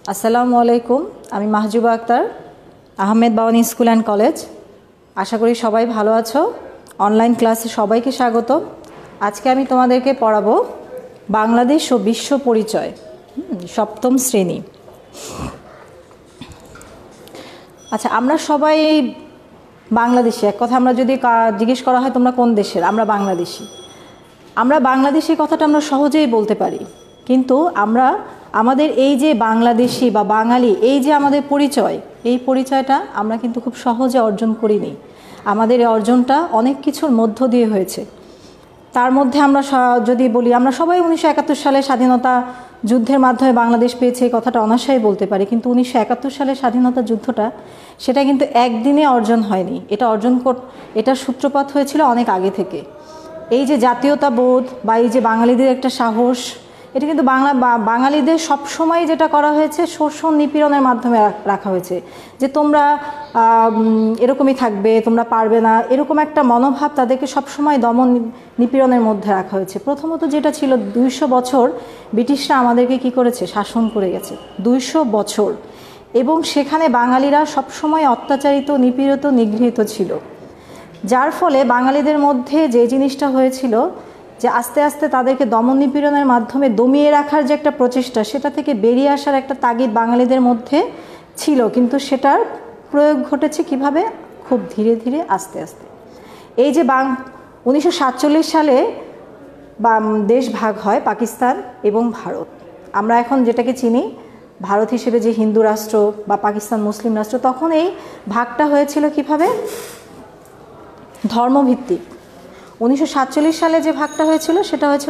আসসালামু আলাইকুম। আমি Mahjuba Akter, Ahmed Bawany school and college. আশা করি সবাই ভালো আছো। অনলাইন ক্লাসে সবাইকে স্বাগত। আজকে আমি তোমাদেরকে পড়াবো বাংলাদেশ ও বিশ্ব পরিচয়, সপ্তম শ্রেণী। আচ্ছা, আমরা সবাই বাংলাদেশি। এক কথা আমরা যদি জিজ্ঞেস করা হয় তোমরা কোন দেশের, আমরা বাংলাদেশি। আমরা বাংলাদেশি কথাটা আমরা সহজেই বলতে পারি, কিন্তু আমাদের এই যে বাংলাদেশি বা বাঙালি, এই যে আমাদের পরিচয়, এই পরিচয়টা আমরা কিন্তু খুব সহজে অর্জন করিনি। আমাদের এই অর্জনটা অনেক কিছুর মধ্য দিয়ে হয়েছে। তার মধ্যে আমরা যদি বলি, আমরা সবাই 1971 সালে স্বাধীনতা যুদ্ধের মাধ্যমে বাংলাদেশ পেয়েছে, এই কথাটা অনায়াসেই বলতে পারি। কিন্তু 1971 সালের স্বাধীনতা যুদ্ধটা, সেটা কিন্তু একদিনে অর্জন হয়নি। এটার সূত্রপাত হয়েছিল অনেক আগে থেকে। এই যে জাতীয়তাবোধ বা এই যে বাঙালিদের একটা সাহস, এটা কিন্তু বাঙালিদের সবসময় যেটা করা হয়েছে, শোষণ নিপীড়নের মাধ্যমে রাখা হয়েছে, যে তোমরা এরকমই থাকবে, তোমরা পারবে না, এরকম একটা মনোভাব তাদেরকে সবসময় দমন নিপীড়নের মধ্যে রাখা হয়েছে। প্রথমত যেটা ছিল, 200 বছর ব্রিটিশরা আমাদেরকে কি করেছে, শাসন করে গেছে 200 বছর। এবং সেখানে বাঙালিরা সবসময় অত্যাচারিত, নিপীড়িত, নিগৃহীত ছিল। যার ফলে বাঙালিদের মধ্যে যে জিনিসটা হয়েছিল, যে আস্তে আস্তে তাদেরকে দমন নিপীড়নের মাধ্যমে দমিয়ে রাখার যে একটা প্রচেষ্টা, সেটা থেকে বেরিয়ে আসার একটা তাগিদ বাঙালিদের মধ্যে ছিল। কিন্তু সেটার প্রয়োগ ঘটেছে কিভাবে, খুব ধীরে ধীরে, আস্তে আস্তে। এই যে 1947 সালে দেশ ভাগ হয়, পাকিস্তান এবং ভারত। আমরা এখন যেটাকে চিনি ভারত হিসেবে, যে হিন্দু রাষ্ট্র বা পাকিস্তান মুসলিম রাষ্ট্র, তখন এই ভাগটা হয়েছিল কিভাবে, ধর্মভিত্তিক। 1947 সালে যে ভাগটা হয়েছিল, সেটা হয়েছিল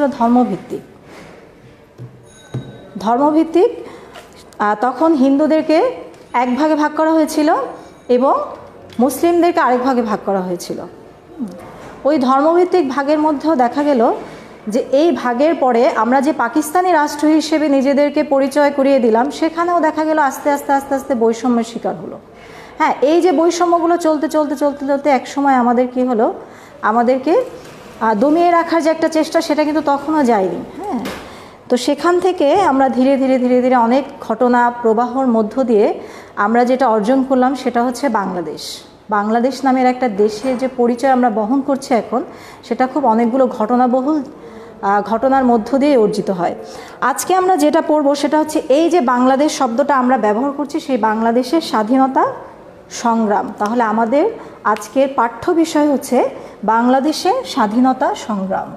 ধর্মভিত্তিক। তখন হিন্দুদেরকে এক ভাগে ভাগ করা হয়েছিল এবং মুসলিমদেরকে আরেক ভাগে ভাগ করা হয়েছিল। ওই ধর্মভিত্তিক ভাগের মধ্যেও দেখা গেল যে এই ভাগের পরে আমরা যে পাকিস্তানি রাষ্ট্র হিসেবে নিজেদেরকে পরিচয় করিয়ে দিলাম, সেখানেও দেখা গেল আস্তে আস্তে আস্তে আস্তে বৈষম্যের শিকার হলো। হ্যাঁ, এই যে বৈষম্যগুলো চলতে চলতে চলতে চলতে এক সময় আমাদের কি হলো, আমাদেরকে দমিয়ে রাখার যে একটা চেষ্টা, সেটা কিন্তু তখনও যায়নি। হ্যাঁ, তো সেখান থেকে আমরা ধীরে ধীরে ধীরে ধীরে অনেক ঘটনা প্রবাহর মধ্য দিয়ে আমরা যেটা অর্জন করলাম, সেটা হচ্ছে বাংলাদেশ নামের একটা দেশের যে পরিচয় আমরা বহন করছি এখন, সেটা খুব অনেকগুলো ঘটনার মধ্য দিয়ে অর্জিত হয়। আজকে আমরা যেটা পড়বো, সেটা হচ্ছে এই যে বাংলাদেশ শব্দটা আমরা ব্যবহার করছি, সেই বাংলাদেশের স্বাধীনতা সংগ্রাম। তাহলে আমাদের আজকের পাঠ্য বিষয় হচ্ছে বাংলাদেশের স্বাধীনতা সংগ্রাম।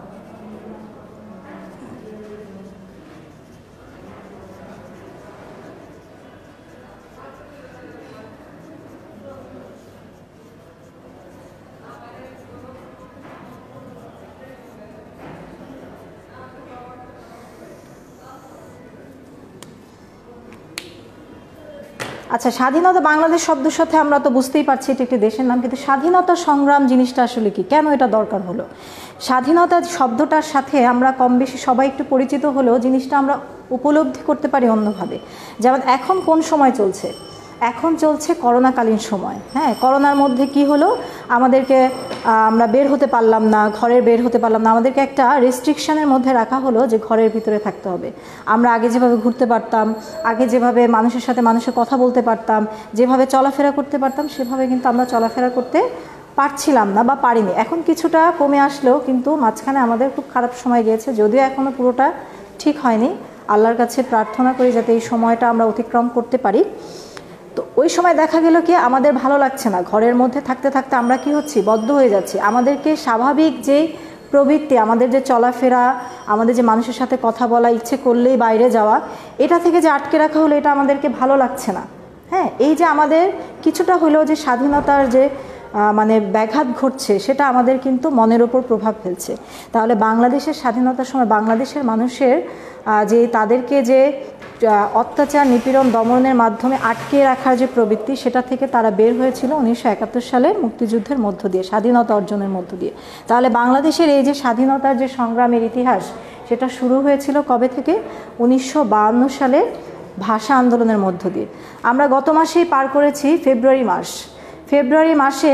আচ্ছা, স্বাধীনতা, বাংলাদেশ শব্দের সাথে আমরা তো বুঝতেই পারছি এটা একটি দেশের নাম, কিন্তু স্বাধীনতা সংগ্রাম জিনিসটা আসলে কি, কেন এটা দরকার হলো? স্বাধীনতা শব্দটার সাথে আমরা কম বেশি সবাই একটু পরিচিত হলেও জিনিসটা আমরা উপলব্ধি করতে পারি অন্যভাবে। যেমন এখন কোন সময় চলছে, এখন চলছে করোনাকালীন সময়। হ্যাঁ, করোনার মধ্যে কি হলো, আমরা বের হতে পারলাম না, বের হতে পারলাম না, আমাদেরকে একটা রেস্ট্রিকশনের মধ্যে রাখা হলো যে ঘরের ভিতরে থাকতে হবে। আমরা আগে যেভাবে ঘুরতে পারতাম, আগে যেভাবে মানুষের সাথে কথা বলতে পারতাম, যেভাবে চলাফেরা করতে পারতাম, সেভাবে কিন্তু আমরা চলাফেরা করতে পারছিলাম না বা পারিনি। এখন কিছুটা কমে আসলেও কিন্তু মাঝখানে আমাদের খুব খারাপ সময় গিয়েছে, যদিও এখনও পুরোটা ঠিক হয়নি। আল্লাহর কাছে প্রার্থনা করি যাতে এই সময়টা আমরা অতিক্রম করতে পারি। তো ওই সময় দেখা গেল কি, আমাদের ভালো লাগছে না, ঘরের মধ্যে থাকতে থাকতে আমরা কি হচ্ছি, বদ্ধ হয়ে যাচ্ছি। আমাদেরকে স্বাভাবিক যে প্রবৃত্তি, আমাদের যে চলাফেরা, আমাদের যে মানুষের সাথে কথা বলা, ইচ্ছে করলেই বাইরে যাওয়া, এটা থেকে যে আটকে রাখা হলো, এটা আমাদেরকে ভালো লাগছে না। হ্যাঁ, এই যে আমাদের কিছুটা হলেও যে স্বাধীনতার যে ব্যাঘাত ঘটছে, সেটা আমাদের কিন্তু মনের ওপর প্রভাব ফেলছে। তাহলে বাংলাদেশের স্বাধীনতার সময় বাংলাদেশের মানুষের যে তাদেরকে যে অত্যাচার, নিপীড়ন, দমনের মাধ্যমে আটকে রাখার যে প্রবৃত্তি, সেটা থেকে তারা বের হয়েছিল 1971 সালে মুক্তিযুদ্ধের মধ্য দিয়ে, স্বাধীনতা অর্জনের মধ্য দিয়ে। তাহলে বাংলাদেশের এই যে স্বাধীনতার যে সংগ্রামের ইতিহাস, সেটা শুরু হয়েছিল কবে থেকে, 1952 সালে ভাষা আন্দোলনের মধ্য দিয়ে। আমরা গত মাসেই পার করেছি ফেব্রুয়ারি মাসে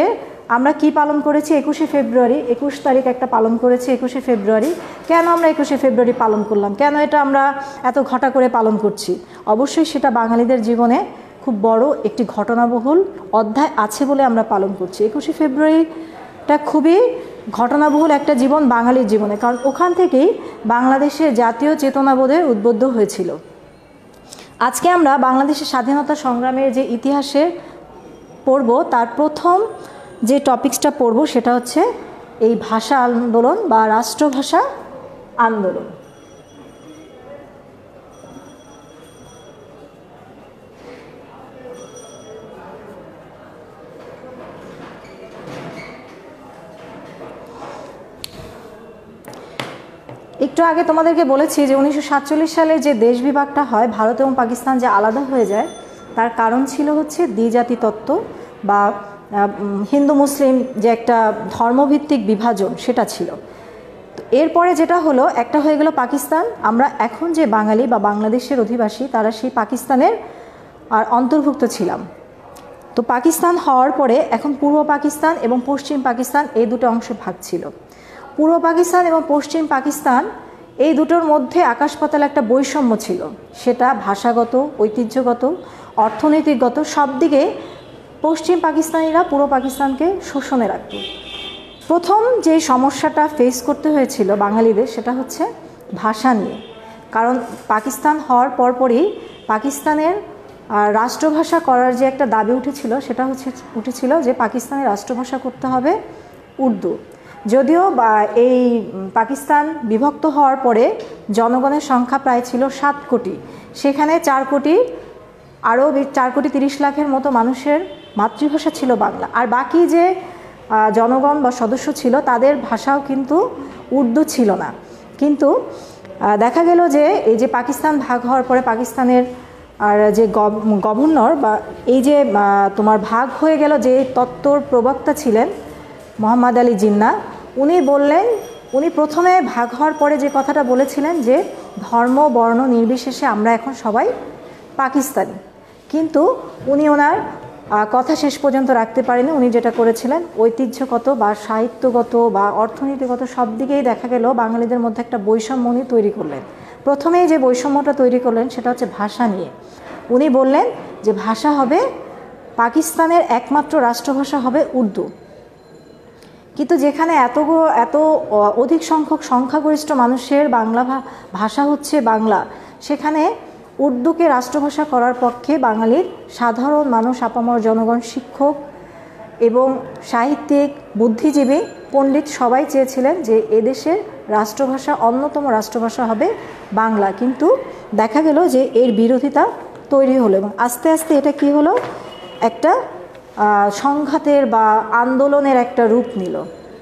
আমরা কি পালন করেছি 21শে ফেব্রুয়ারি, 21 তারিখ একটা পালন করেছি 21শে ফেব্রুয়ারি। কেন আমরা 21শে ফেব্রুয়ারি পালন করলাম, কেন এটা আমরা এত ঘটা করে পালন করছি? অবশ্যই সেটা বাঙালিদের জীবনে খুব বড় একটি ঘটনাবহুল অধ্যায় আছে বলে আমরা পালন করছি। 21শে ফেব্রুয়ারিটা খুবই ঘটনাবহুল একটা জীবন বাঙালির জীবনে, কারণ ওখান থেকেই বাংলাদেশের জাতীয় চেতনাবোধের উদ্বুদ্ধ হয়েছিল। আজকে আমরা বাংলাদেশের স্বাধীনতা সংগ্রামের যে ইতিহাসে পড়ব, তার প্রথম যে টপিকসটা পড়ব সেটা হচ্ছে এই ভাষা আন্দোলন বা রাষ্ট্রভাষা আন্দোলন। একটু আগে তোমাদেরকে বলেছি যে 1947 সালে যে দেশ বিভাগটা হয়, ভারত এবং পাকিস্তান যে আলাদা হয়ে যায়, তার কারণ ছিল হচ্ছে দ্বিজাতি তত্ত্ব বা হিন্দু মুসলিম যে একটা ধর্মভিত্তিক বিভাজন, সেটা ছিল। এরপরে যেটা হলো, একটা হয়ে গেল পাকিস্তান। আমরা এখন যে বাঙালি বা বাংলাদেশের অধিবাসী, তারা সেই পাকিস্তানের আর অন্তর্ভুক্ত ছিলাম। তো পাকিস্তান হওয়ার পরে এখন পূর্ব পাকিস্তান এবং পশ্চিম পাকিস্তান এই দুটো অংশে ভাগ ছিল। পূর্ব পাকিস্তান এবং পশ্চিম পাকিস্তান এই দুটোর মধ্যে আকাশ পাতাল একটা বৈষম্য ছিল, সেটা ভাষাগত, ঐতিহ্যগত, অর্থনৈতিকগত সব দিকে পশ্চিম পাকিস্তানিরা পূর্ব পাকিস্তানকে শোষণে রাখত। প্রথম যে সমস্যাটা ফেস করতে হয়েছিল বাঙালিদের, সেটা হচ্ছে ভাষা নিয়ে। কারণ পাকিস্তান হওয়ার পরপরই পাকিস্তানের রাষ্ট্রভাষা করার যে একটা দাবি সেটা উঠেছিল যে পাকিস্তানের রাষ্ট্রভাষা করতে হবে উর্দু। যদিও এই পাকিস্তান বিভক্ত হওয়ার পরে জনগণের সংখ্যা প্রায় ছিল 7 কোটি, সেখানে 4 কোটি আরও 4 কোটি 30 লাখের মতো মানুষের মাতৃভাষা ছিল বাংলা, আর বাকি যে জনগণ বা সদস্য ছিল তাদের ভাষাও কিন্তু উর্দু ছিল না। কিন্তু দেখা গেল যে এই যে পাকিস্তান ভাগ হওয়ার পরে পাকিস্তানের আর যে গভর্নর বা এই যে তোমার ভাগ হয়ে গেল, যে তত্ত্বর প্রবক্তা ছিলেন মোহাম্মদ আলী জিন্নাহ, উনি প্রথমে ভাগ হওয়ার পরে যে কথাটা বলেছিলেন যে ধর্ম বর্ণ নির্বিশেষে আমরা এখন সবাই পাকিস্তানি। কিন্তু উনি ওনার কথা শেষ পর্যন্ত রাখতে পারেনি। উনি যেটা করেছিলেন, ঐতিহ্যগত বা সাহিত্যগত বা অর্থনীতিগত সব দিকেই দেখা গেল বাঙালিদের মধ্যে একটা বৈষম্য উনি তৈরি করলেন। প্রথমেই যে বৈষম্যটা তৈরি করলেন সেটা হচ্ছে ভাষা নিয়ে। উনি বললেন যে ভাষা হবে, পাকিস্তানের একমাত্র রাষ্ট্রভাষা হবে উর্দু। কিন্তু যেখানে এত অধিক সংখ্যক সংখ্যাগরিষ্ঠ মানুষের বাংলা ভাষা হচ্ছে বাংলা, সেখানে উর্দুকে রাষ্ট্রভাষা করার পক্ষে বাঙালির সাধারণ মানুষ, আপামর জনগণ, শিক্ষক এবং সাহিত্যিক, বুদ্ধিজীবী, পণ্ডিত সবাই চেয়েছিলেন যে এদেশের রাষ্ট্রভাষা, অন্যতম রাষ্ট্রভাষা হবে বাংলা। কিন্তু দেখা গেল যে এর বিরোধিতা তৈরি হলো এবং আস্তে আস্তে এটা কি হলো, একটা সংঘাতের বা আন্দোলনের একটা রূপ নিল।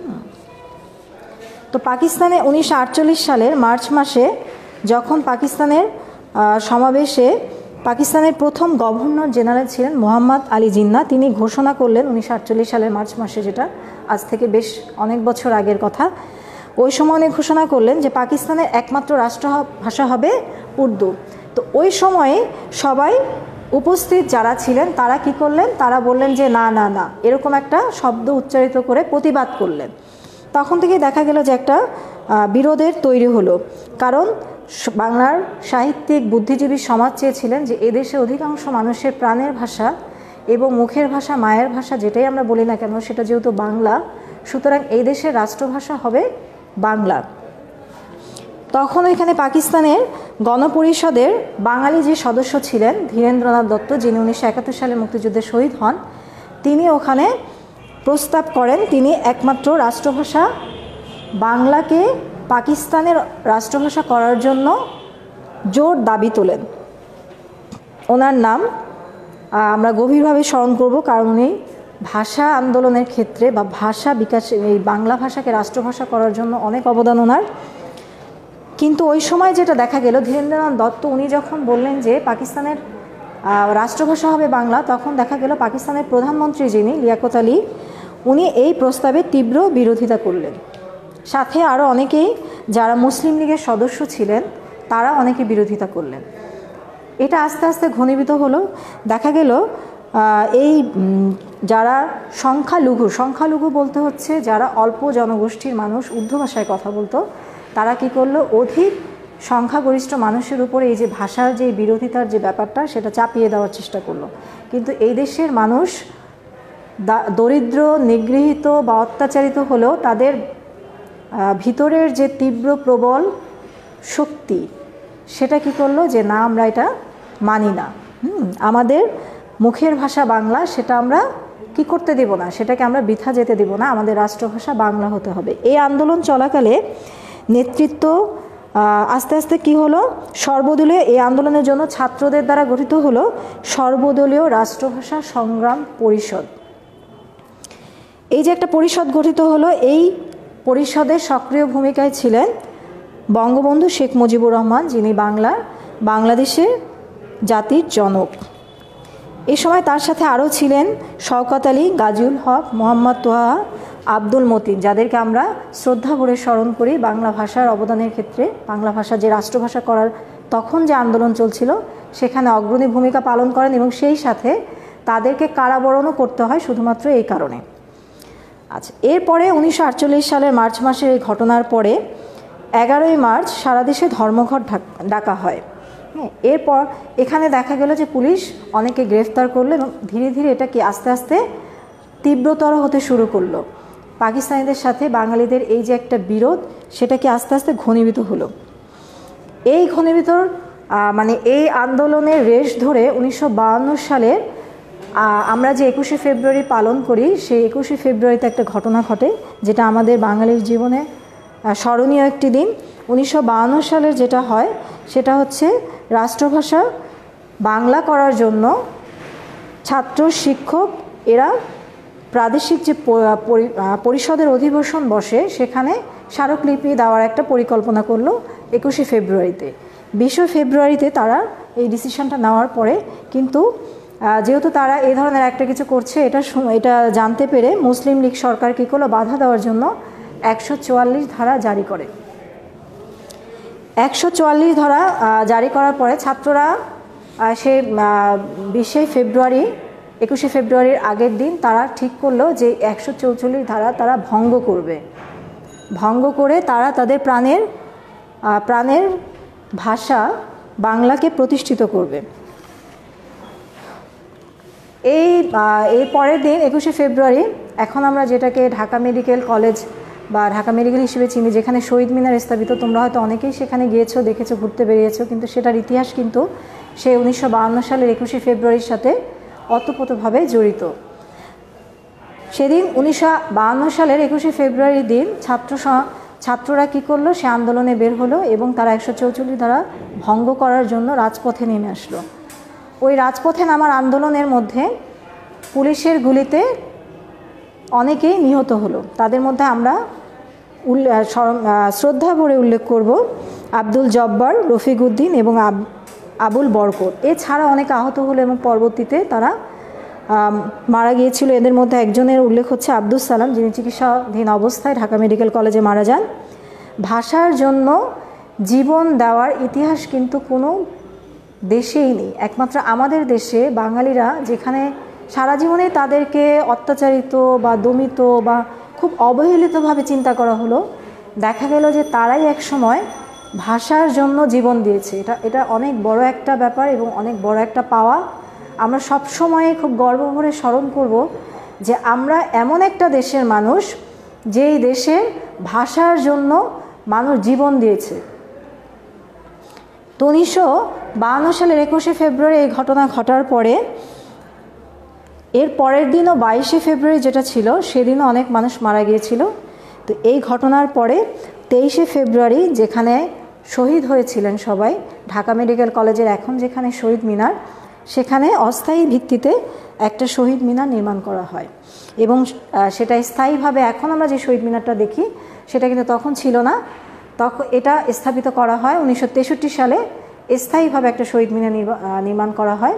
তো পাকিস্তানে 1948 সালের মার্চ মাসে যখন পাকিস্তানের সমাবেশে পাকিস্তানের প্রথম গভর্নর জেনারেল ছিলেন মোহাম্মদ আলী জিন্নাহ, তিনি ঘোষণা করলেন 1948 সালের মার্চ মাসে, যেটা আজ থেকে বেশ অনেক বছর আগের কথা। ওই সময় উনি ঘোষণা করলেন যে পাকিস্তানের একমাত্র রাষ্ট্রভাষা হবে উর্দু। তো ওই সময়ে সবাই উপস্থিত যারা ছিলেন তারা কি করলেন, তারা বললেন যে না না না, এরকম একটা শব্দ উচ্চারিত করে প্রতিবাদ করলেন। তখন থেকেই দেখা গেল যে একটা বিরোধের তৈরি হলো, কারণ বাংলার সাহিত্যিক বুদ্ধিজীবী সমাজ চেয়েছিলেন যে এদেশে অধিকাংশ মানুষের প্রাণের ভাষা এবং মুখের ভাষা, মায়ের ভাষা, যেটাই আমরা বলি না কেন, সেটা যেহেতু বাংলা, সুতরাং এই দেশের রাষ্ট্রভাষা হবে বাংলা। তখন এখানে পাকিস্তানের গণপরিষদের বাঙালি যে সদস্য ছিলেন ধীরেন্দ্রনাথ দত্ত, যিনি 1971 সালে মুক্তিযুদ্ধে শহীদ হন, তিনি ওখানে প্রস্তাব করেন, তিনি একমাত্র রাষ্ট্রভাষা বাংলাকে পাকিস্তানের রাষ্ট্রভাষা করার জন্য জোর দাবি তোলেন। ওনার নাম আমরা গভীরভাবে স্মরণ করব, কারণ উনি ভাষা আন্দোলনের ক্ষেত্রে বা ভাষা বিকাশে, এই বাংলা ভাষাকে রাষ্ট্রভাষা করার জন্য অনেক অবদান ওনার। কিন্তু ওই সময় যেটা দেখা গেল, ধীরেন্দ্রনাথ দত্ত উনি যখন বললেন যে পাকিস্তানের রাষ্ট্রভাষা হবে বাংলা, তখন দেখা গেল পাকিস্তানের প্রধানমন্ত্রী যিনি লিয়াকত আলী, উনি এই প্রস্তাবের তীব্র বিরোধিতা করলেন। সাথে আরও অনেকেই যারা মুসলিম লীগের সদস্য ছিলেন তারা অনেকে বিরোধিতা করলেন। এটা আস্তে আস্তে ঘনীভূত হলো। দেখা গেল এই যারা সংখ্যালঘু বলতে হচ্ছে যারা অল্প জনগোষ্ঠীর মানুষ উর্দু ভাষায় কথা বলতো, তারা কি করলো, অধিক সংখ্যাগরিষ্ঠ মানুষের উপরে এই যে ভাষার যে বিরোধিতার যে ব্যাপারটা সেটা চাপিয়ে দেওয়ার চেষ্টা করলো। কিন্তু এই দেশের মানুষ দরিদ্র, নিগৃহীত বা অত্যাচারিত হলেও তাদের ভিতরের যে তীব্র প্রবল শক্তি সেটা কি করলো, যে না আমরা এটা মানি না, আমাদের মুখের ভাষা বাংলা, সেটা আমরা কি করতে দেব না, সেটাকে আমরা বৃথা যেতে দেব না, আমাদের রাষ্ট্রভাষা বাংলা হতে হবে। এই আন্দোলন চলাকালে নেতৃত্ব আস্তে আস্তে কি হলো, সর্বদলীয় এই আন্দোলনের জন্য ছাত্রদের দ্বারা গঠিত হলো সর্বদলীয় রাষ্ট্রভাষা সংগ্রাম পরিষদ। এই যে একটা পরিষদ গঠিত হলো, এই পরিষদের সক্রিয় ভূমিকায় ছিলেন বঙ্গবন্ধু শেখ মুজিবুর রহমান, যিনি বাংলাদেশের জাতির জনক। এই সময় তার সাথে আরও ছিলেন শওকত আলী, গাজীউল হক, মোহাম্মদ তোহা, আব্দুল মতিন, যাদেরকে আমরা শ্রদ্ধা ভরে স্মরণ করি বাংলা ভাষার অবদানের ক্ষেত্রে। বাংলা ভাষা যে রাষ্ট্রভাষা করার তখন যে আন্দোলন চলছিল সেখানে অগ্রণী ভূমিকা পালন করেন, এবং সেই সাথে তাদেরকে কারাবরণও করতে হয় শুধুমাত্র এই কারণে। আচ্ছা, এরপরে 1948 সালের মার্চ মাসের এই ঘটনার পরে 11ই মার্চ সারা দেশে ধর্মঘট ডাকা হয়। এরপর এখানে দেখা গেল যে পুলিশ অনেকে গ্রেফতার করলো, এবং ধীরে ধীরে এটা কি আস্তে আস্তে তীব্রতর হতে শুরু করলো। পাকিস্তানিদের সাথে বাঙালিদের এই যে একটা বিরোধ, সেটা কি আস্তে আস্তে ঘনীভূত হলো। এই ঘনীভূতর মানে এই আন্দোলনের রেশ ধরে 1952 সালের আমরা যে 21শে ফেব্রুয়ারি পালন করি, সেই 21শে ফেব্রুয়ারিতে একটা ঘটনা ঘটে, যেটা আমাদের বাঙালির জীবনে স্মরণীয় একটি দিন। 1952 সালের যেটা হয় সেটা হচ্ছে রাষ্ট্রভাষা বাংলা করার জন্য ছাত্র, শিক্ষক এরা প্রাদেশিক যে পরিষদের অধিবেশন বসে, সেখানে স্মারকলিপি দেওয়ার একটা পরিকল্পনা করলো 21শে ফেব্রুয়ারিতে। 20 ফেব্রুয়ারিতে তারা এই ডিসিশনটা নেওয়ার পরে কিন্তু যেহেতু তারা এই ধরনের একটা কিছু করছে, এটা জানতে পেরে মুসলিম লীগ সরকার কী করলো, বাধা দেওয়ার জন্য 144 ধারা জারি করে। 144 ধারা জারি করার পরে ছাত্ররা সে 20 ফেব্রুয়ারি 21শে ফেব্রুয়ারির আগের দিন তারা ঠিক করলো যে 144 ধারা তারা ভঙ্গ করে তারা তাদের প্রাণের ভাষা বাংলাকে প্রতিষ্ঠিত করবে। এই পরের দিন 21শে ফেব্রুয়ারি, এখন আমরা যেটাকে ঢাকা মেডিকেল কলেজ বা ঢাকা মেডিকেল হিসেবে চিনি, যেখানে শহীদ মিনার স্থাপিত, তোমরা হয়তো অনেকেই সেখানে গিয়েছো, দেখেছো, ঘুরতে বেরিয়েছো, কিন্তু সেটার ইতিহাস কিন্তু সেই 1952 সালের 21শে ফেব্রুয়ারির সাথে ওতপ্রোতভাবে জড়িত। সেদিন 1952 সালের 21শে ফেব্রুয়ারির দিন ছাত্ররা কী করলো, সে আন্দোলনে বের হলো এবং তারা 144 ধারা ভঙ্গ করার জন্য রাজপথে নেমে আসলো। ওই রাজপথে নামার আন্দোলনের মধ্যে পুলিশের গুলিতে অনেকেই নিহত হলো। তাদের মধ্যে আমরা শ্রদ্ধা ভরে উল্লেখ করব আব্দুল জব্বার, রফিক উদ্দিন এবং আবুল বরকত। এছাড়া অনেকে আহত হলো এবং পরবর্তীতে তারা মারা গিয়েছিল। এদের মধ্যে একজনের উল্লেখ হচ্ছে আব্দুল সালাম, যিনি চিকিৎসাধীন অবস্থায় ঢাকা মেডিকেল কলেজে মারা যান। ভাষার জন্য জীবন দেওয়ার ইতিহাস কিন্তু কোনো দেশেই নেই, একমাত্র আমাদের দেশে বাঙালিরা, যেখানে সারা জীবনে তাদেরকে অত্যাচারিত বা দমিত বা খুব অবহেলিতভাবে চিন্তা করা হলো, দেখা গেল যে তারাই এক সময় ভাষার জন্য জীবন দিয়েছে। এটা অনেক বড় একটা ব্যাপার এবং অনেক বড় একটা পাওয়া। আমরা সব সময় খুব গর্ব ভরে স্মরণ করব যে আমরা এমন একটা দেশের মানুষ, যেই দেশের ভাষার জন্য মানুষ জীবন দিয়েছে। তো 1952 সালের 21শে ফেব্রুয়ারি এই ঘটনা ঘটার পরে এর পরের দিনও 22শে ফেব্রুয়ারি যেটা ছিল, সেদিনও অনেক মানুষ মারা গিয়েছিল। তো এই ঘটনার পরে 23শে ফেব্রুয়ারি, যেখানে শহীদ হয়েছিলেন সবাই, ঢাকা মেডিকেল কলেজের এখন যেখানে শহীদ মিনার, সেখানে অস্থায়ী ভিত্তিতে একটা শহীদ মিনার নির্মাণ করা হয় এবং সেটা স্থায়ীভাবে, এখন আমরা যে শহীদ মিনারটা দেখি সেটা কিন্তু তখন ছিল না। তখন এটা স্থাপিত করা হয় 1963 সালে, স্থায়ীভাবে একটা শহীদ মিনার নির্মাণ করা হয়।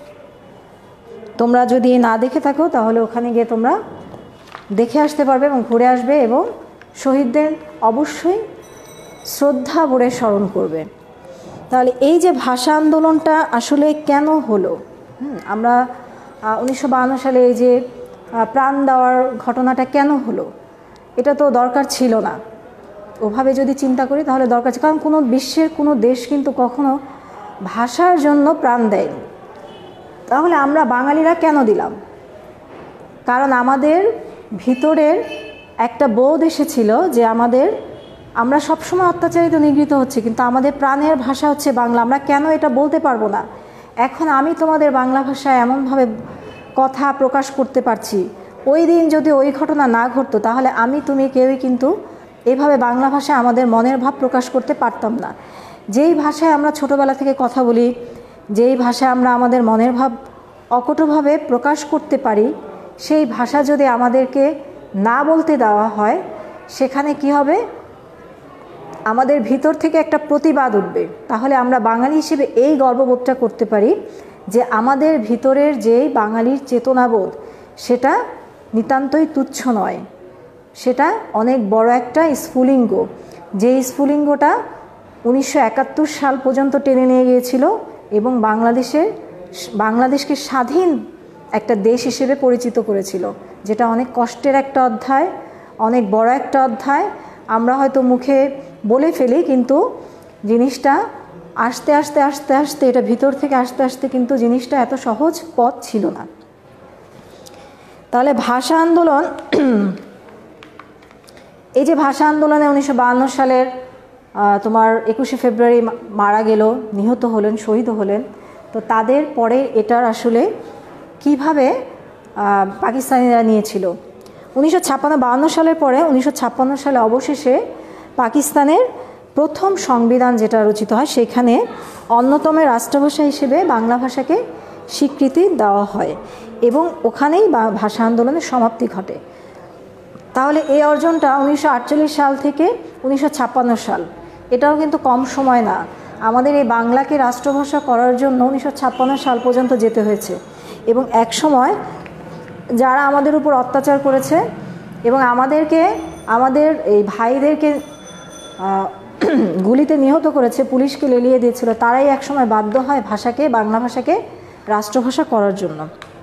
তোমরা যদি না দেখে থাকো তাহলে ওখানে গিয়ে তোমরা দেখে আসতে পারবে এবং ঘুরে আসবে এবং শহীদদের অবশ্যই শ্রদ্ধা ভরে স্মরণ করবে। তাহলে এই যে ভাষা আন্দোলনটা আসলে কেন হলো, আমরা 1952 সালে এই যে প্রাণ দেওয়ার ঘটনাটা কেন হলো, এটা তো দরকার ছিল না। ওভাবে যদি চিন্তা করি তাহলে দরকার ছিল, কারণ কোনো বিশ্বের কোনো দেশ কিন্তু কখনো ভাষার জন্য প্রাণ দেয়নি। তাহলে আমরা বাঙালিরা কেন দিলাম? কারণ আমাদের ভিতরের একটা বোধ এসেছিল যে আমরা সবসময় অত্যাচারিত নিগৃহীত হচ্ছে, কিন্তু আমাদের প্রাণের ভাষা হচ্ছে বাংলা, আমরা কেন এটা বলতে পারবো না? এখন আমি তোমাদের বাংলা ভাষায় এমনভাবে কথা প্রকাশ করতে পারছি, ওই দিন যদি ওই ঘটনা না ঘটতো তাহলে আমি তুমি কেউই কিন্তু এভাবে বাংলা ভাষায় আমাদের মনের ভাব প্রকাশ করতে পারতাম না। যেই ভাষায় আমরা ছোটোবেলা থেকে কথা বলি, যেই ভাষায় আমরা আমাদের মনের ভাব অকটুভাবে প্রকাশ করতে পারি, সেই ভাষা যদি আমাদেরকে না বলতে দেওয়া হয়, সেখানে কি হবে? আমাদের ভিতর থেকে একটা প্রতিবাদ উঠবে। তাহলে আমরা বাঙালি হিসেবে এই গর্ববোধটা করতে পারি যে আমাদের ভিতরের যেই বাঙালির চেতনাবোধ, সেটা নিতান্তই তুচ্ছ নয়, সেটা অনেক বড় একটা স্ফুলিঙ্গ, যে স্ফুলিঙ্গটা 1971 সাল পর্যন্ত টেনে নিয়ে গিয়েছিল এবং বাংলাদেশকে স্বাধীন একটা দেশ হিসেবে পরিচিত করেছিল, যেটা অনেক কষ্টের একটা অধ্যায়, অনেক বড় একটা অধ্যায়। আমরা হয়তো মুখে বলে ফেলি, কিন্তু জিনিসটা আস্তে আস্তে আস্তে আস্তে এটা ভিতর থেকে আস্তে আস্তে কিন্তু জিনিসটা এত সহজ পথ ছিল না। তাহলে ভাষা আন্দোলন, এই যে ভাষা আন্দোলনে 1952 সালের তোমার 21শে ফেব্রুয়ারি মারা গেল, নিহত হলেন, শহীদ হলেন, তো তাদের পরে এটার আসলে কিভাবে পাকিস্তানিরা নিয়েছিল? 1952 সালের পরে 1956 সালে অবশেষে পাকিস্তানের প্রথম সংবিধান যেটা রচিত হয়, সেখানে অন্যতম রাষ্ট্রভাষা হিসেবে বাংলা ভাষাকে স্বীকৃতি দেওয়া হয় এবং ওখানেই ভাষা আন্দোলনের সমাপ্তি ঘটে। তাহলে এই অর্জনটা 1948 সাল থেকে 1956 সাল, এটাও কিন্তু কম সময় না। আমাদের এই বাংলাকে রাষ্ট্রভাষা করার জন্য 1956 সাল পর্যন্ত যেতে হয়েছে এবং এক সময় যারা আমাদের উপর অত্যাচার করেছে এবং আমাদের এই ভাইদেরকে গুলিতে নিহত করেছে, পুলিশকে লেলিয়ে দিয়েছিল, তারাই একসময় বাধ্য হয় বাংলা ভাষাকে রাষ্ট্রভাষা করার জন্য।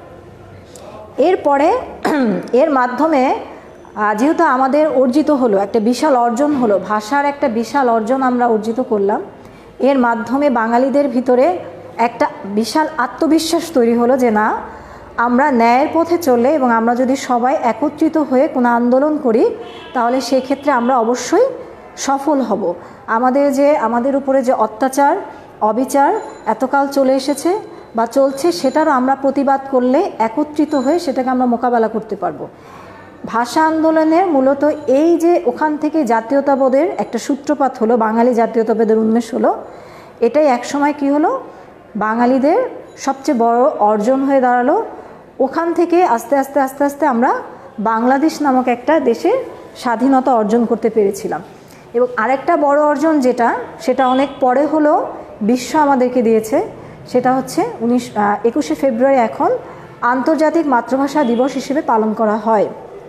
এরপরে এর মাধ্যমে যেহেতু আমাদের অর্জিত হলো, একটা বিশাল অর্জন হলো, ভাষার একটা বিশাল অর্জন আমরা অর্জিত করলাম, এর মাধ্যমে বাঙালিদের ভিতরে একটা বিশাল আত্মবিশ্বাস তৈরি হলো যে না, আমরা ন্যায়ের পথে চললে এবং আমরা যদি সবাই একত্রিত হয়ে কোনো আন্দোলন করি তাহলে সেক্ষেত্রে আমরা অবশ্যই সফল হব। আমাদের উপরে যে অত্যাচার অবিচার এতকাল চলে এসেছে বা চলছে, সেটারও আমরা প্রতিবাদ করলে একত্রিত হয়ে সেটাকে আমরা মোকাবেলা করতে পারবো। ভাষা আন্দোলনের মূলত এই যে ওখান থেকে জাতীয়তাবোধের একটা সূত্রপাত হলো, বাঙালি জাতীয়তাবোধের উন্মেষ হলো, এটাই একসময় কি হলো, বাঙালিদের সবচেয়ে বড় অর্জন হয়ে দাঁড়ালো। ওখান থেকে আস্তে আস্তে আস্তে আস্তে আমরা বাংলাদেশ নামক একটা দেশের স্বাধীনতা অর্জন করতে পেরেছিলাম। এবং আরেকটা বড় অর্জন সেটা অনেক পরে হলো, বিশ্ব আমাদেরকে দিয়েছে, সেটা হচ্ছে 21শে ফেব্রুয়ারি এখন আন্তর্জাতিক মাতৃভাষা দিবস হিসেবে পালন করা হয়।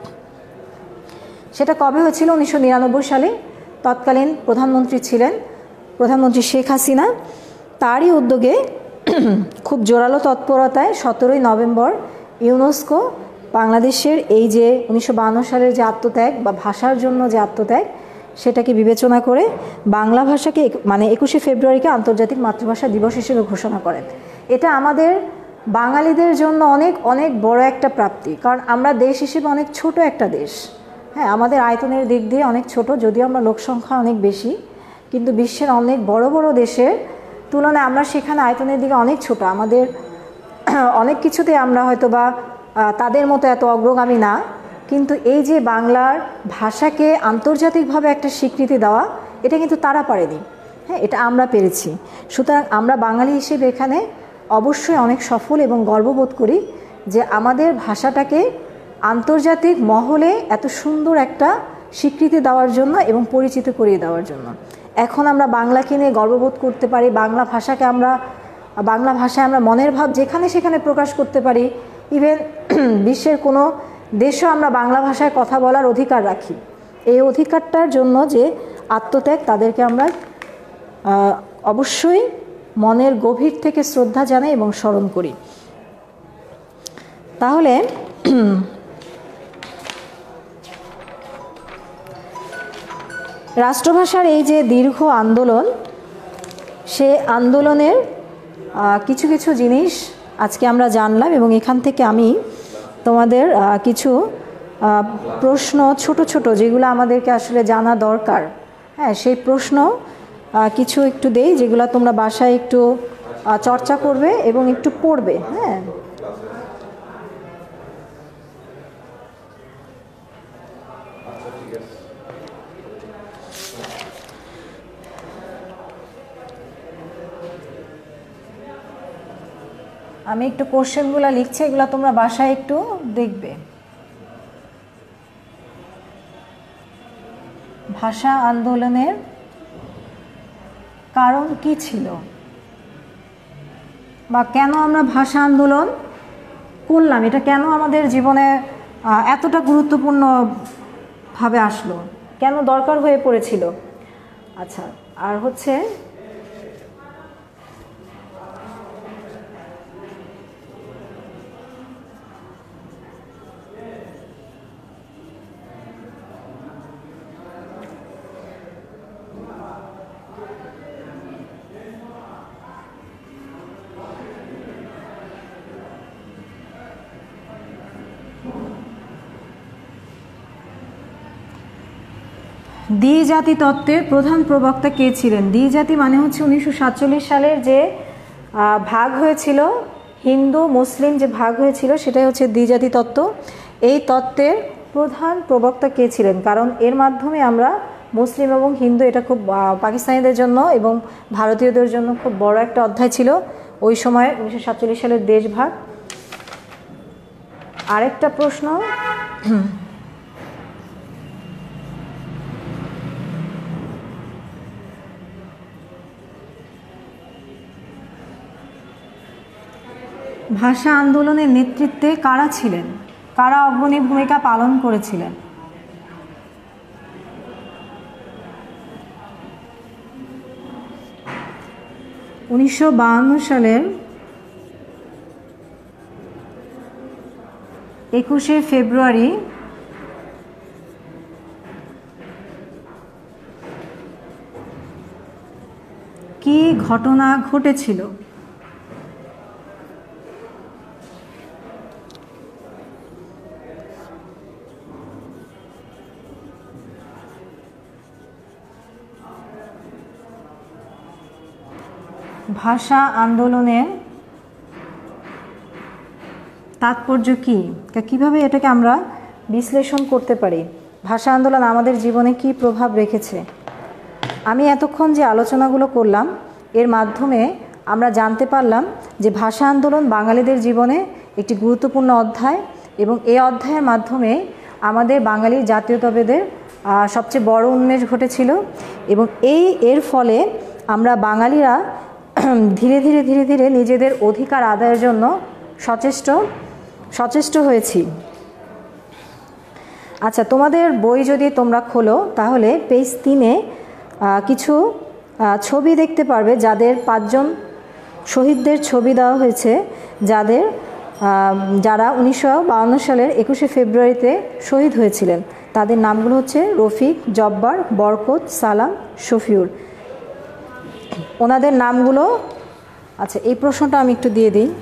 সেটা কবে হয়েছিল? 1999 সালে। তৎকালীন প্রধানমন্ত্রী ছিলেন প্রধানমন্ত্রী শেখ হাসিনা, তারই উদ্যোগে খুব জোরালো তৎপরতায় 17ই নভেম্বর ইউনেস্কো বাংলাদেশের এই যে 1952 সালের যে আত্মত্যাগ বা ভাষার জন্য যে আত্মত্যাগ, সেটাকে বিবেচনা করে বাংলা ভাষাকে 21শে ফেব্রুয়ারিকে আন্তর্জাতিক মাতৃভাষা দিবস হিসেবে ঘোষণা করেন। এটা আমাদের বাঙালিদের জন্য অনেক অনেক বড় একটা প্রাপ্তি, কারণ আমরা দেশ হিসেবে অনেক ছোট একটা দেশ। হ্যাঁ, আমাদের আয়তনের দিক দিয়ে অনেক ছোট, যদিও আমরা লোকসংখ্যা অনেক বেশি, কিন্তু বিশ্বের অনেক বড় বড় দেশের তুলনায় আমরা সেখানে আয়তনের দিকে অনেক ছোট। আমাদের অনেক কিছুতে আমরা হয়তো বা তাদের মতো এত অগ্রগামী না, কিন্তু এই যে বাংলার ভাষাকে আন্তর্জাতিকভাবে একটা স্বীকৃতি দেওয়া, এটা কিন্তু তারা পারেনি। হ্যাঁ, এটা আমরা পেরেছি। সুতরাং আমরা বাঙালি হিসেবে এখানে অবশ্যই অনেক সফল এবং গর্ববোধ করি যে আমাদের ভাষাটাকে আন্তর্জাতিক মহলে এত সুন্দর একটা স্বীকৃতি দেওয়ার জন্য এবং পরিচিত করিয়ে দেওয়ার জন্য। এখন আমরা বাংলাকে নিয়ে গর্ববোধ করতে পারি, বাংলা ভাষায় আমরা মনের ভাব যেখানে সেখানে প্রকাশ করতে পারি। ইভেন বিশ্বের কোনো দেশও আমরা বাংলা ভাষায় কথা বলার অধিকার রাখি। এই অধিকারটার জন্য যে আত্মত্যাগ, তাদেরকে আমরা অবশ্যই মনের গভীর থেকে শ্রদ্ধা জানাই এবং স্মরণ করি। তাহলে রাষ্ট্রভাষার এই যে দীর্ঘ আন্দোলন, সে আন্দোলনের কিছু কিছু জিনিস আজকে আমরা জানলাম, এবং এখান থেকে আমি তোমাদের কিছু প্রশ্ন ছোট ছোট যেগুলো আমাদেরকে আসলে জানা দরকার, হ্যাঁ, সেই প্রশ্ন কিছু একটু দেই, যেগুলো তোমরা বাসায় একটু চর্চা করবে এবং একটু পড়বে। হ্যাঁ, আমি একটু কোশ্চেনগুলো লিখছি, এগুলো তোমরা বাসায় একটু দেখবে। ভাষা আন্দোলনের কারণ কি ছিল, বা কেন আমরা ভাষা আন্দোলন করলাম, এটা কেন আমাদের জীবনে এতটা গুরুত্বপূর্ণভাবে আসলো, কেন দরকার হয়ে পড়েছিল। আচ্ছা, আর হচ্ছে দ্বিজাতি তত্ত্বের প্রধান প্রবক্তা কে ছিলেন? দ্বিজাতি মানে হচ্ছে 1947 সালের যে ভাগ হয়েছিল, হিন্দু মুসলিম যে ভাগ হয়েছিল, সেটাই হচ্ছে দ্বিজাতি তত্ত্ব। এই তত্ত্বের প্রধান প্রবক্তা কে ছিলেন? কারণ এর মাধ্যমে আমরা মুসলিম এবং হিন্দু, এটা খুব পাকিস্তানিদের জন্য এবং ভারতীয়দের জন্য খুব বড় একটা অধ্যায় ছিল ওই সময়, 1947 সালের দেশভাগ। আরেকটা প্রশ্ন, ভাষা আন্দোলনের নেতৃত্বে কারা ছিলেন, কারা অগ্রণী ভূমিকা পালন করেছিলেন? উনিশশো 52 সালের 21শে ফেব্রুয়ারি কি ঘটনা ঘটেছিল? ভাষা আন্দোলনের তাৎপর্য কী, কীভাবে এটাকে আমরা বিশ্লেষণ করতে পারি? ভাষা আন্দোলন আমাদের জীবনে কী প্রভাব রেখেছে? আমি এতক্ষণ যে আলোচনাগুলো করলাম, এর মাধ্যমে আমরা জানতে পারলাম যে ভাষা আন্দোলন বাঙালিদের জীবনে একটি গুরুত্বপূর্ণ অধ্যায়, এবং এই অধ্যায়ের মাধ্যমে আমাদের বাঙালির জাতীয়তাবাদের সবচেয়ে বড় উন্মেষ ঘটেছিল, এবং এর ফলে আমরা বাঙালিরা ধীরে ধীরে ধীরে ধীরে নিজেদের অধিকার আদায়ের জন্য সচেষ্ট হয়েছি। আচ্ছা, তোমাদের বই যদি তোমরা খোলো, তাহলে পেজ 3-এ কিছু ছবি দেখতে পারবে, যাদের 5 জন শহীদদের ছবি দেওয়া হয়েছে, যারা 1952 সালের 21শে ফেব্রুয়ারিতে শহীদ হয়েছিলেন। তাদের নামগুলো হচ্ছে রফিক, জব্বার, বরকত, সালাম, শফিউর। ওনাদের নামগুলো, আচ্ছা এই প্রশ্নটা আমি একটু দিয়ে দিই।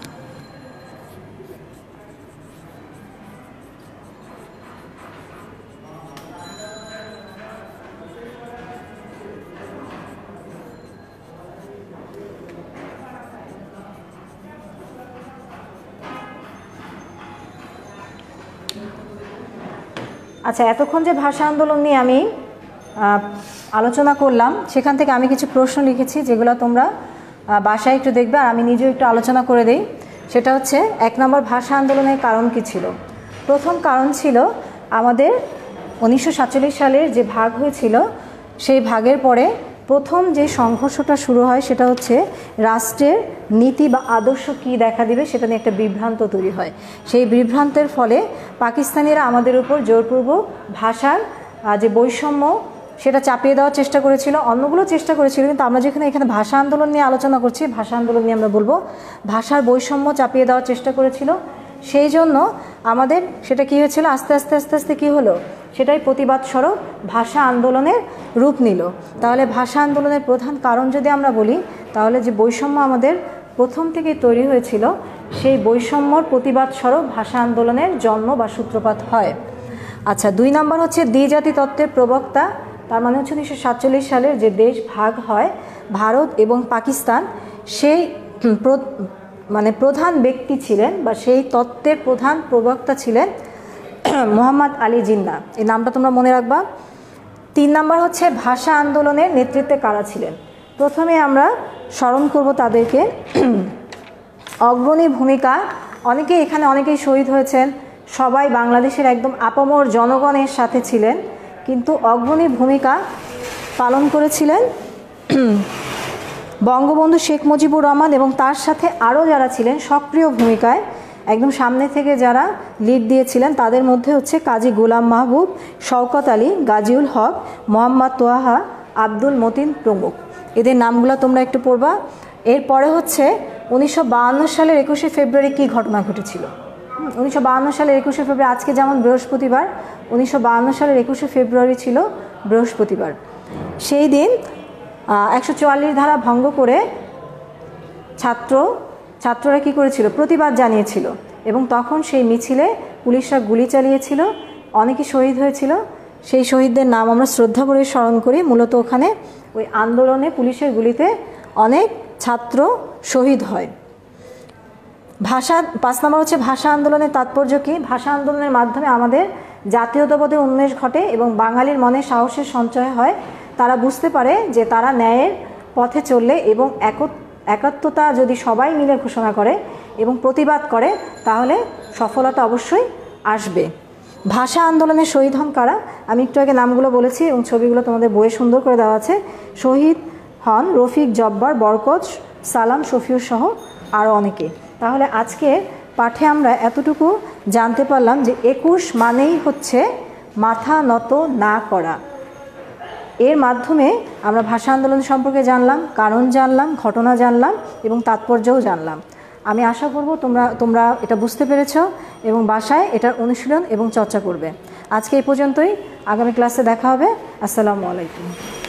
আচ্ছা, এতক্ষণ যে ভাষা আন্দোলন নিয়ে আমি আলোচনা করলাম, সেখান থেকে আমি কিছু প্রশ্ন লিখেছি, যেগুলো তোমরা বাসায় একটু দেখবে, আর আমি নিজেও একটু আলোচনা করে দিই। সেটা হচ্ছে 1 নম্বর, ভাষা আন্দোলনের কারণ কী ছিল? প্রথম কারণ ছিল আমাদের 1947 সালের যে ভাগ হয়েছিল, সেই ভাগের পরে প্রথম যে সংঘর্ষটা শুরু হয়, সেটা হচ্ছে রাষ্ট্রের নীতি বা আদর্শ কী দেখা দিবে, সেটা নিয়ে একটা বিভ্রান্ত তৈরি হয়। সেই বিভ্রান্তের ফলে পাকিস্তানিরা আমাদের উপর জোরপূর্বক ভাষার যে বৈষম্য, সেটা চাপিয়ে দেওয়ার চেষ্টা করেছিল। অন্যগুলো চেষ্টা করেছিল, কিন্তু আমরা যেখানে এখানে ভাষা আন্দোলন নিয়ে আলোচনা করছি, ভাষা আন্দোলন নিয়ে আমরা বলবো, ভাষার বৈষম্য চাপিয়ে দেওয়ার চেষ্টা করেছিল। সেই জন্য আমাদের সেটা কী হয়েছিল, আস্তে আস্তে আস্তে আস্তে কী হলো, সেটাই প্রতিবাদ স্বরূপ ভাষা আন্দোলনের রূপ নিল। তাহলে ভাষা আন্দোলনের প্রধান কারণ যদি আমরা বলি, তাহলে যে বৈষম্য আমাদের প্রথম থেকেই তৈরি হয়েছিল, সেই বৈষম্যর প্রতিবাদ স্বরূপ ভাষা আন্দোলনের জন্ম বা সূত্রপাত হয়। আচ্ছা, 2 নম্বর হচ্ছে দ্বিজাতি তত্ত্বের প্রবক্তা, তার মানে হচ্ছে 1947 সালের যে দেশ ভাগ হয় ভারত এবং পাকিস্তান, সেই প্রধান ব্যক্তি ছিলেন বা সেই তত্ত্বের প্রধান প্রবক্তা ছিলেন মোহাম্মদ আলী জিন্নাহ। এই নামটা তোমরা মনে রাখবা। 3 নম্বর হচ্ছে ভাষা আন্দোলনের নেতৃত্বে কারা ছিলেন। প্রথমে আমরা স্মরণ করব তাদেরকে। অগ্রণী ভূমিকা, অনেকেই শহীদ হয়েছেন, সবাই বাংলাদেশের একদম আপামর জনগণের সাথে ছিলেন, কিন্তু অগ্রণী ভূমিকা পালন করেছিলেন বঙ্গবন্ধু শেখ মুজিবুর রহমান এবং তার সাথে আরও যারা ছিলেন সক্রিয় ভূমিকায়, একদম সামনে থেকে যারা লিড দিয়েছিলেন, তাদের মধ্যে হচ্ছে কাজী গোলাম মাহবুব, শওকত আলী, গাজীউল হক, মোহাম্মদ তোয়াহা, আব্দুল মতিন প্রমুখ। এদের নামগুলো তোমরা একটু পড়বা। এরপরে হচ্ছে 1952 সালের 21শে ফেব্রুয়ারি কী ঘটনা ঘটেছিল। 1952 সালের 21শে ফেব্রুয়ারি, আজকে যেমন বৃহস্পতিবার, 1952 সালের 21শে ফেব্রুয়ারি ছিল বৃহস্পতিবার। সেই দিন 144 ধারা ভঙ্গ করে ছাত্ররা কী করেছিল, প্রতিবাদ জানিয়েছিল, এবং তখন সেই মিছিলে পুলিশরা গুলি চালিয়েছিল, অনেকে শহীদ হয়েছিল। সেই শহীদদের নাম আমরা শ্রদ্ধা করে স্মরণ করি। মূলত ওখানে ওই আন্দোলনে পুলিশের গুলিতে অনেক ছাত্র শহীদ হয়। 5 নম্বর হচ্ছে ভাষা আন্দোলনের তাৎপর্য কী। ভাষা আন্দোলনের মাধ্যমে আমাদের জাতীয়তাবাদের উন্মেষ ঘটে এবং বাঙালির মনে সাহসের সঞ্চয় হয়। তারা বুঝতে পারে যে তারা ন্যায়ের পথে চললে এবং একাত্মতা যদি সবাই মিলে ঘোষণা করে এবং প্রতিবাদ করে, তাহলে সফলতা অবশ্যই আসবে। ভাষা আন্দোলনের শহীদ হন কারা, আমি একটু আগে নামগুলো বলেছি এবং ছবিগুলো তোমাদের বইয়ে সুন্দর করে দেওয়া আছে। শহীদ হন রফিক, জব্বার, বরকত, সালাম, শফিউর সহ আরও অনেকে। তাহলে আজকে পাঠে আমরা এতটুকু জানতে পারলাম যে 21 মানেই হচ্ছে মাথা নত না করা। এর মাধ্যমে আমরা ভাষা আন্দোলন সম্পর্কে জানলাম, কারণ জানলাম, ঘটনা জানলাম এবং তাৎপর্যও জানলাম। আমি আশা করব তোমরা এটা বুঝতে পেরেছো এবং বাসায় এটার অনুশীলন এবং চর্চা করবে। আজকে এই পর্যন্তই, আগামী ক্লাসে দেখা হবে। আসসালামু আলাইকুম।